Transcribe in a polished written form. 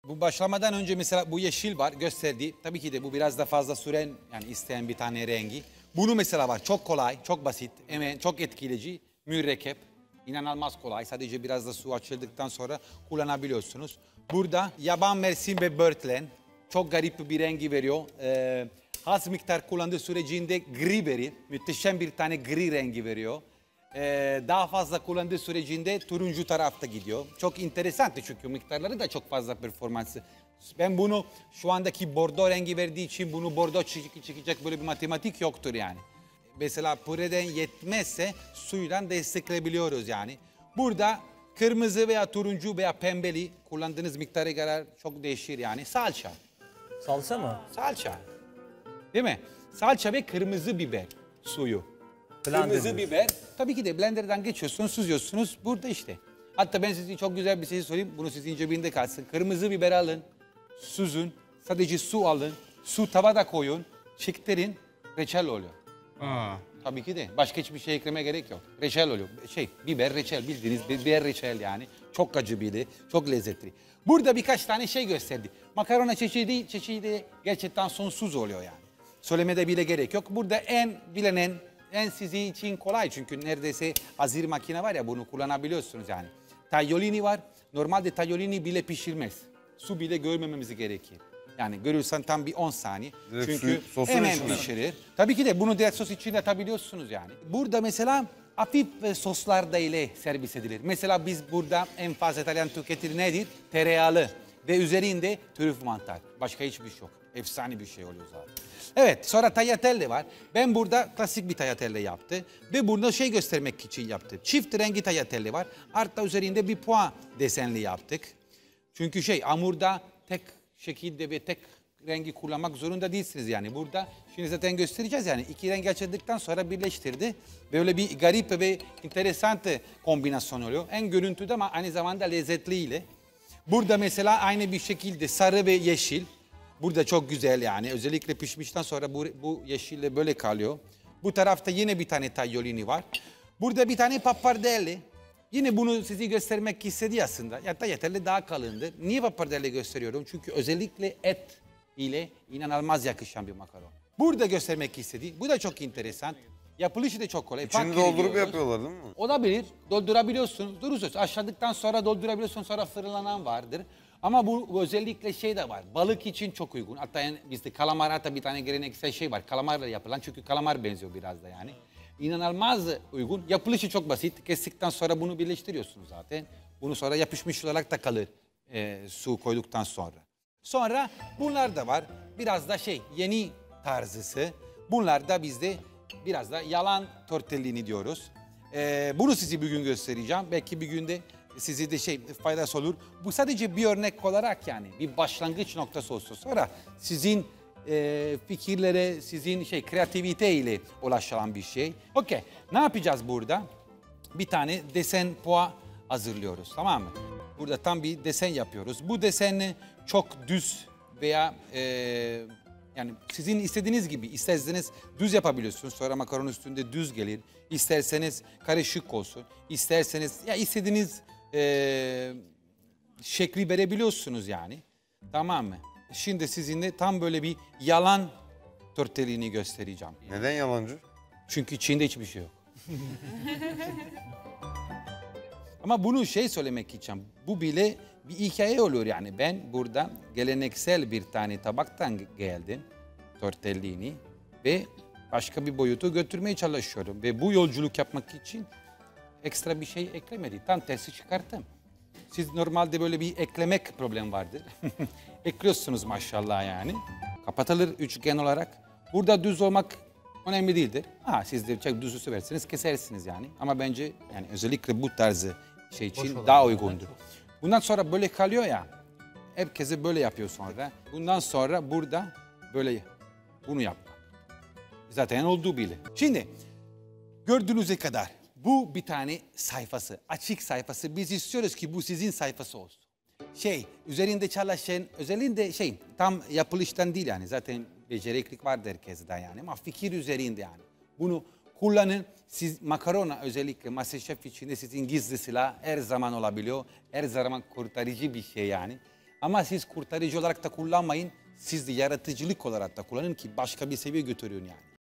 Bu başlamadan önce mesela bu yeşil var gösterdiği. Tabii ki de bu biraz da fazla süren yani isteyen bir tane rengi. Bunu mesela var çok kolay, çok basit, hemen çok etkileyici. Mürekkep. İnanılmaz kolay. Sadece biraz da su açıldıktan sonra kullanabiliyorsunuz. Burada yaban mersin ve börtlen. Çok garip bir rengi veriyor. Az miktar kullandığı sürecinde gri verir. Müthişem bir tane gri rengi veriyor. Daha fazla kullandığı sürecinde turuncu tarafta gidiyor. Çok enteresan çünkü miktarları da çok fazla performansı. Ben bunu şu andaki bordo rengi verdiği için bunu bordo çıkacak böyle bir matematik yoktur yani. Mesela püreden yetmezse suyla destekleyebiliyoruz yani. Burada kırmızı veya turuncu veya pembeli kullandığınız miktara göre çok değişir yani. Salça. Salça mı? Salça. Değil mi? Salça ve kırmızı biber suyu. Kırmızı biber. Tabii ki de blenderdan geçiyorsunuz, süzüyorsunuz. Burada işte. Hatta ben size çok güzel bir şey söyleyeyim. Bunu sizin cebinde kalsın. Kırmızı biber alın, süzün. Sadece su alın. Su tavada koyun. Çektirin. Reçel oluyor. Tabii ki de. Başka hiçbir şey ekleme gerek yok. Reçel oluyor. Biber reçel bildiğiniz biber reçel yani. Çok acı biri, çok lezzetli. Burada birkaç tane şey gösterdi. Makarona çeşidi gerçekten sonsuz oluyor yani. Söylemede bile gerek yok. Burada en bilinen, en sizi için kolay çünkü neredeyse hazır makine var ya bunu kullanabiliyorsunuz yani. Tagliolini var. Normalde tagliolini bile pişirmez. Su bile görmememiz gerekir. Yani görürsen tam bir 10 saniye. Direkt Çünkü hemen hemen pişirir. Tabii ki de bunu direkt sos içine atabiliyorsunuz yani. Burada mesela hafif soslar da ile servis edilir. Mesela biz burada en fazla İtalyan tüketir nedir? Tereyağlı ve üzerinde trüf mantar. Başka hiçbir şey yok. Efsane bir şey oluyor zaten. Evet, sonra tagliatelle var. Ben burada klasik bir tagliatelle yaptı. Ve burada şey göstermek için yaptı. Çift rengi tagliatelle var. Artta üzerinde bir puan desenli yaptık. Çünkü hamurda tek şekilde ve tek rengi kullanmak zorunda değilsiniz yani. Burada şimdi zaten göstereceğiz yani. İki rengi açıldıktan sonra birleştirdi. Böyle bir garip ve enteresan kombinasyon oluyor. En görüntüde ama aynı zamanda lezzetliyle. Burada mesela aynı bir şekilde sarı ve yeşil. Burada çok güzel yani. Özellikle pişmişten sonra bu yeşille böyle kalıyor. Bu tarafta yine bir tane tagliolini var. Burada bir tane pappardelle. Yine bunu size göstermek istedi aslında. Ya tagliatelle daha kalındır. Niye pappardelle gösteriyorum? Çünkü özellikle et ile inanılmaz yakışan bir makaron. Burada göstermek istedi. Bu da çok enteresan. Yapılışı da çok kolay. İçini doldurup yapıyorlar değil mi? Olabilir. Doldurabiliyorsunuz. Durursunuz. Aşağıdıktan sonra doldurabiliyorsunuz. Sonra fırınlanan vardır. Ama bu özellikle şey de var. Balık için çok uygun. Hatta yani bizde kalamar hatta bir tane geleneksel şey var. Kalamarla yapılan. Çünkü kalamar benziyor biraz da yani. İnanılmaz uygun. Yapılışı çok basit. Kestikten sonra bunu birleştiriyorsunuz zaten. Bunu sonra yapışmış olarak da kalır su koyduktan sonra. Sonra bunlar da var. Biraz da yeni tarzısı. Bunlar da bizde biraz da yalan tortellini diyoruz. Bunu size bir gün göstereceğim. Belki bir günde size de faydası olur. Bu sadece bir örnek olarak yani bir başlangıç noktası olsun. Sonra sizin fikirlere, sizin kreativite ile ulaşılan bir şey. Okey. Ne yapacağız burada? Bir tane desen poğa hazırlıyoruz, tamam mı? Burada tam bir desen yapıyoruz. Bu deseni çok düz veya yani sizin istediğiniz gibi isterseniz düz yapabiliyorsunuz. Sonra makaron üstünde düz gelir. İsterseniz karışık olsun. İsterseniz ya istediğiniz şekli verebiliyorsunuz yani. Tamam mı? Şimdi sizinle tam böyle bir yalan tortellini göstereceğim. Neden yalancı? Çünkü içinde hiçbir şey yok. Ama bunu söylemek için bu bile bir hikaye oluyor yani. Ben burada geleneksel bir tane tabaktan geldim. Tortellini ve başka bir boyutu götürmeye çalışıyorum. Ve bu yolculuk yapmak için ekstra bir şey eklemedi. Tam tersi çıkarttım. Siz normalde böyle bir eklemek problem vardır. Ekliyorsunuz maşallah yani. Kapatılır üçgen olarak. Burada düz olmak önemli değildir. Siz de çok düzü seversiniz, kesersiniz yani. Ama bence yani özellikle bu tarzı için daha uygundur. Bundan sonra böyle kalıyor ya. Herkese böyle yapıyor sonra. Bundan sonra burada böyle bunu yapmak. Zaten olduğu bile. Şimdi gördüğünüze kadar bu bir tane sayfası, açık sayfası. Biz istiyoruz ki bu sizin sayfası olsun. Üzerinde çalışan, özellikle tam yapılıştan değil yani. Zaten beceriklik vardır herkeste yani ama fikir üzerinde yani. Bunu kullanın. Siz makarona özellikle MasterChef içinde sizin gizli silah her zaman olabiliyor. Her zaman kurtarıcı bir şey yani. Ama siz kurtarıcı olarak da kullanmayın. Siz de yaratıcılık olarak da kullanın ki başka bir seviye götürün yani.